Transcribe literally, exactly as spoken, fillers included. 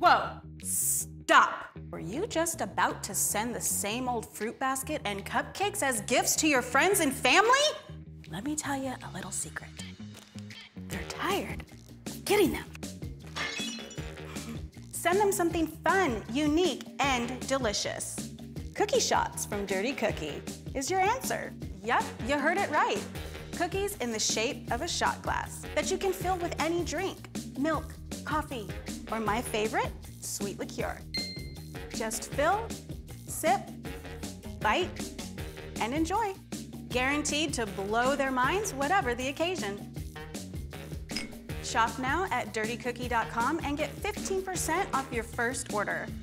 Whoa, stop. Were you just about to send the same old fruit basket and cupcakes as gifts to your friends and family? Let me tell you a little secret. They're tired of getting them. Send them something fun, unique, and delicious. Cookie shots from Dirty Cookie is your answer. Yep, you heard it right. Cookies in the shape of a shot glass that you can fill with any drink, milk, coffee, or my favorite, sweet liqueur. Just fill, sip, bite, and enjoy. Guaranteed to blow their minds, whatever the occasion. Shop now at dirty cookie dot com and get fifteen percent off your first order.